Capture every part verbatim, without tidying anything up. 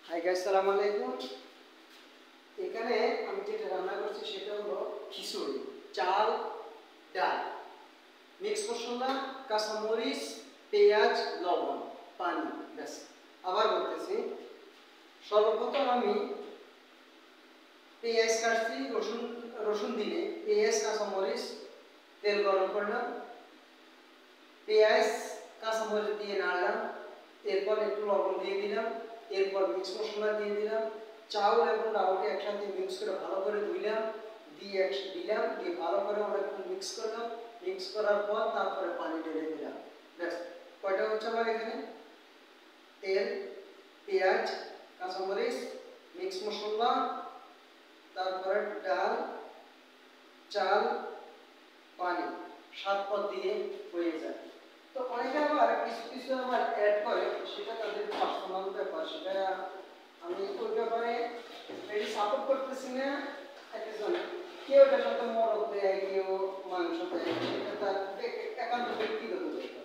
Hi guys, আসসালামু আলাইকুম। এখানে আমি যেটা রান্না করছি সেটা হলো খিচুড়ি, চাল, ডাল, মিক্স মশলা, কাঁচামরিচ, পেঁয়াজ, লবণ, পানি, ব্যাস। আবার বলতেছি, সর্বপ্রথম আমি পেঁয়াজ কাটছি, রসুন রসুন দিলে পেঁয়াজ, কাঁচামরিচ, তেল গরম করলাম, পেঁয়াজ কাঁচামরিচ দিয়ে নাড়লাম, এরপর একটু লবণ দিয়ে দিলাম, এরপর মিক্স মশলা দিয়ে দিলাম, চাউল এবং ডাউলকে একসাথে মিক্স করে ভালো করে ধুইলাম, দিয়ে একসাথে দিলাম, দিয়ে ভালো করে অনেকক্ষণ মিক্স করলাম, মিক্স করার পর তারপরে পানি ঢেলে দিলাম, ব্যাস। কয়টা হচ্ছে আমার এখানে? তেল, পেঁয়াজ, কাঁচামরিচ, মিক্স মশলা, তারপরে ডাল, চাল, পানি, সাত পদ দিয়ে হয়ে যায়। তো অনেকে আবার কিছু কিছু আবার অ্যাড করে, সেটা তাদের পার্সোনাল ব্যাপার, সেটা আমি ওই ব্যাপারে এটি সাপোর্ট করতেছি না। একজনে কেউ এটার সাথে মরদ দেয়, কেউ মাংস দেয়, সেটা তার একান্ত ব্যক্তিগত ব্যাপার।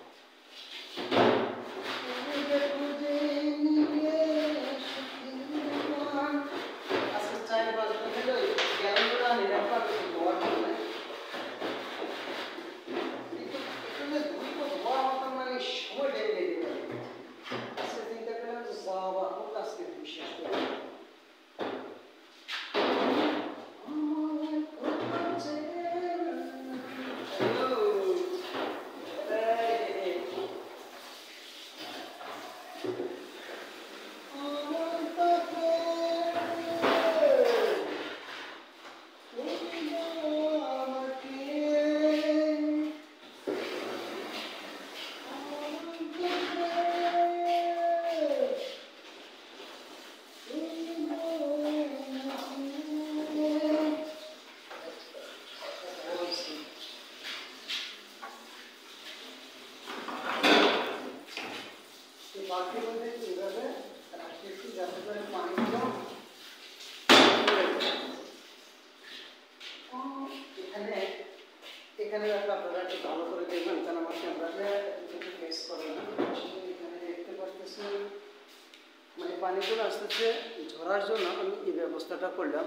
আজকে চাই বাজতে গেলে গ্যারান্টিটা নিরাপদ হওয়ার জন্য এখানে আপনারা একটু ভালো করে দেখবেন, কারণ আমার ক্যামেরাতে ফেস করে না। এখানে দেখতে পাচ্ছি মানে পানিগুলো আস্তে আস্তে ঝরার জন্য আমি এই ব্যবস্থাটা করলাম।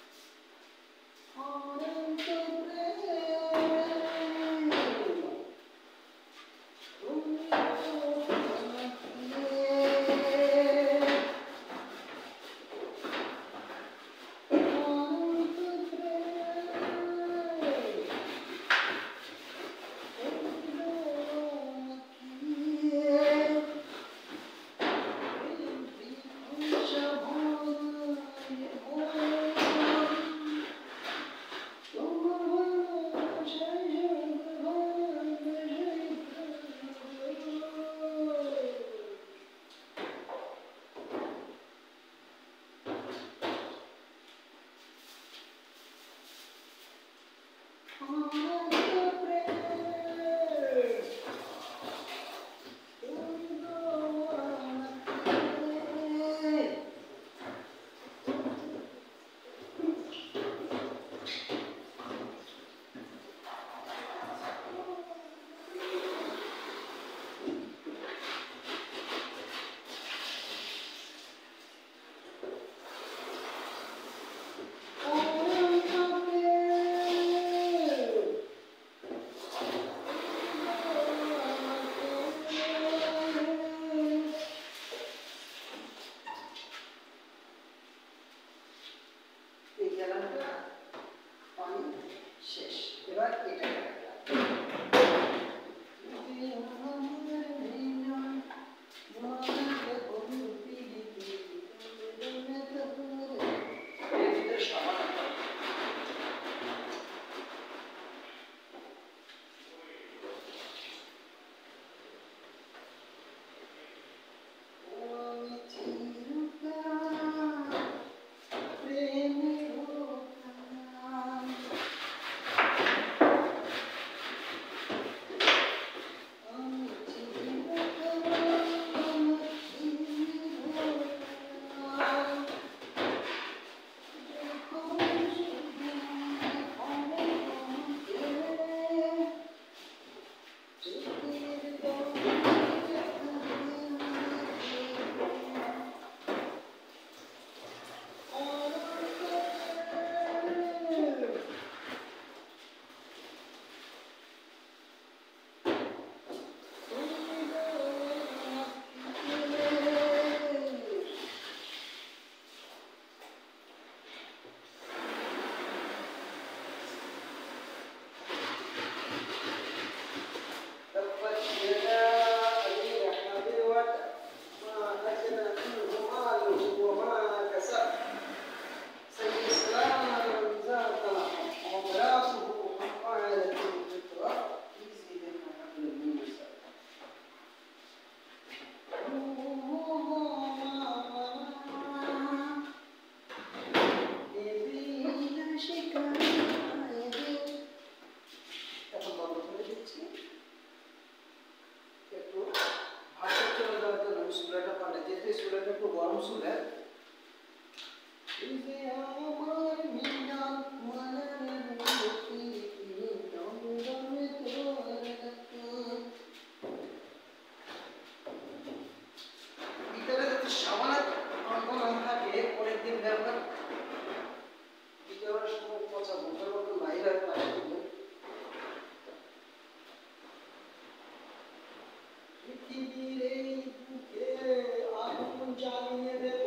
শেষ, এবার এটা নরম সুরে আমার মিলান মনের মুক্তি দমদমে তোর ভিতরে যদি সামান্য আন্দোলন থাকে অনেকদিন ব্যবহার ভিতরে সময় পচা মুখের মতো বাইরে পাশে দিলে পৃথিবীর এই বুকে আগুন জ্বালিয়ে দেব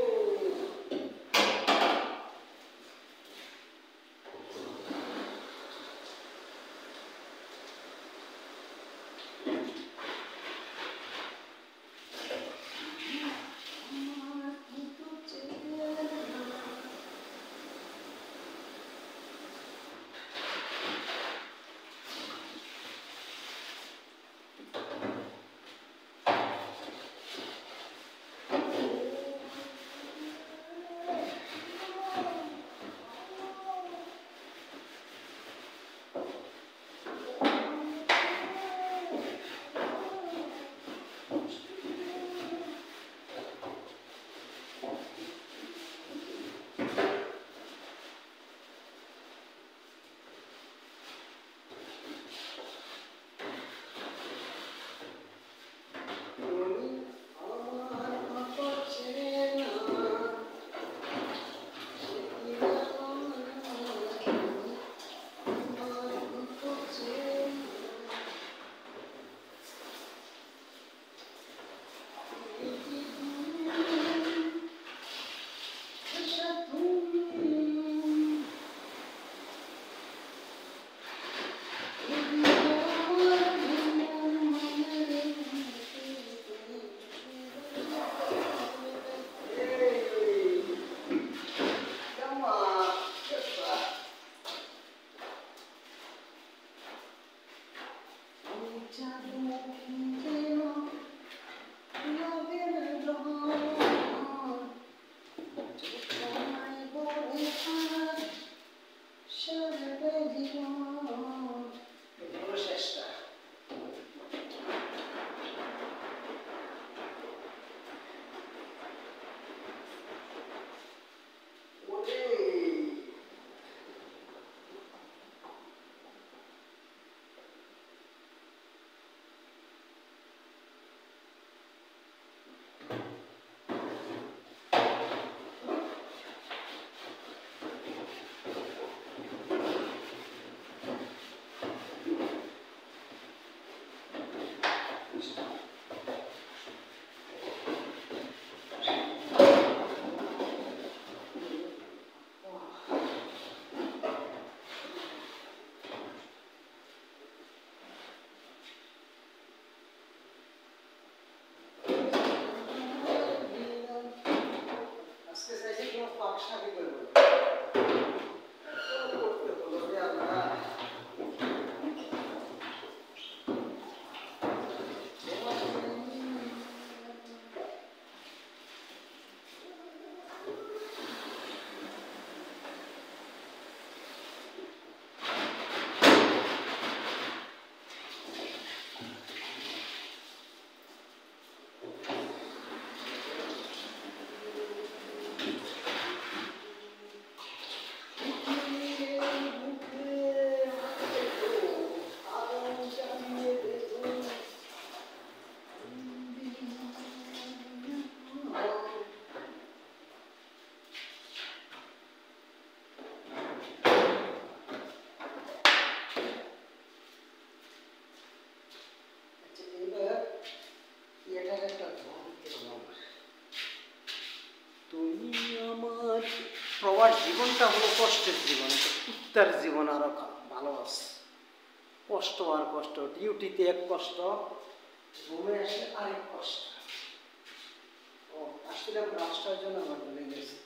প্রবাস জীবনটা হলো কষ্টের জীবন, কুত্তার জীবন আরো ভালো আছে। কষ্ট আর কষ্ট, ডিউটিতে এক কষ্ট, ঘুমে আসলে আরেক কষ্ট। ও আসলে রাষ্ট্রের জন্য আমার ভুলে গেছে।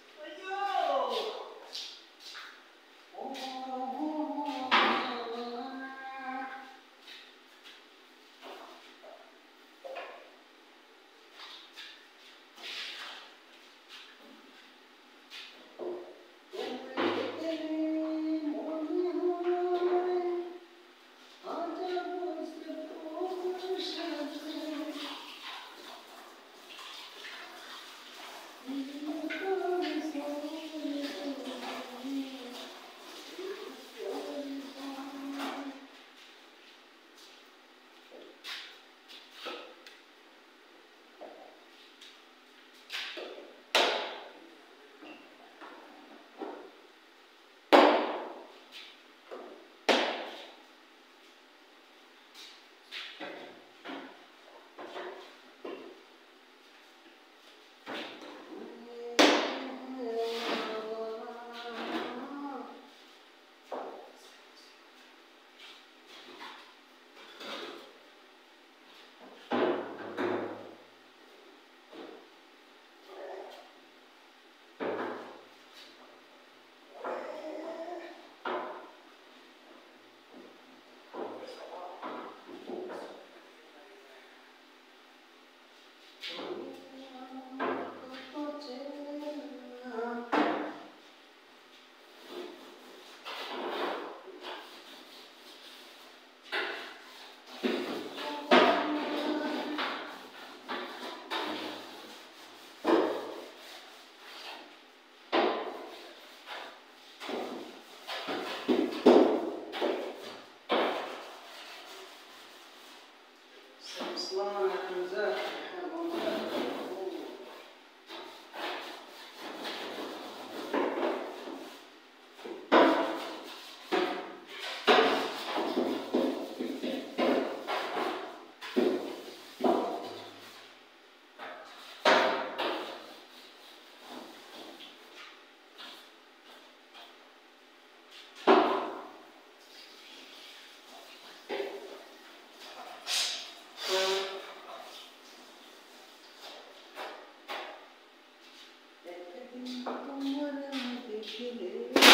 গেলে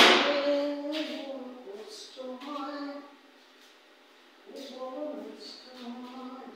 কষ্ট হয়, বড় কষ্ট হয়।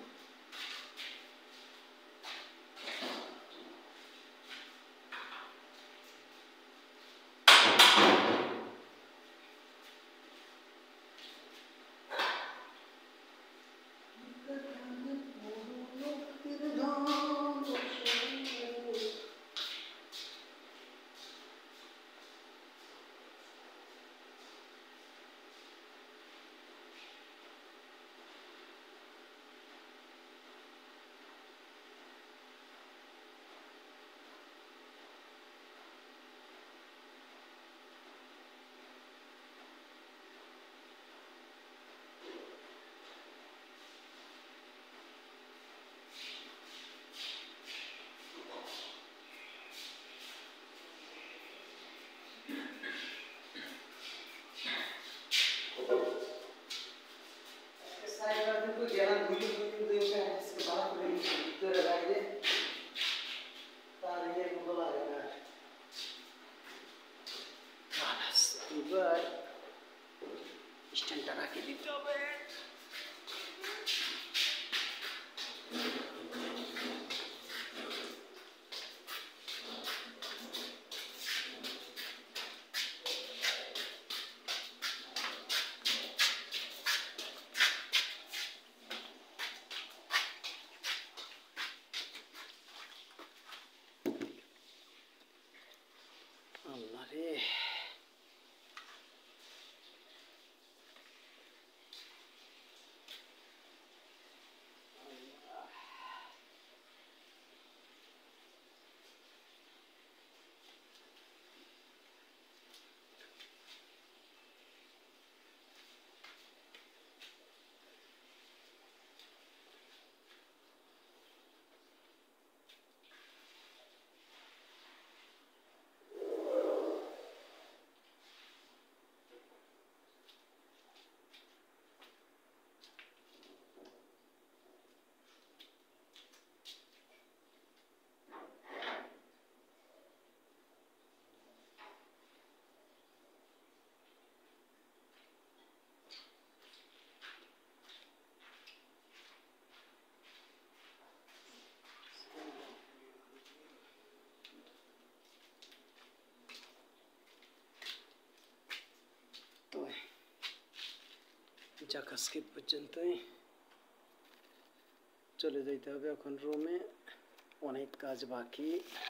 এবার স্ট্যান্ডটা রাখি দিতে হবে। আল্লাহ রে, তো যাক আজকে পর্যন্তই, চলে যেতে হবে এখন রুমে, অনেক কাজ বাকি।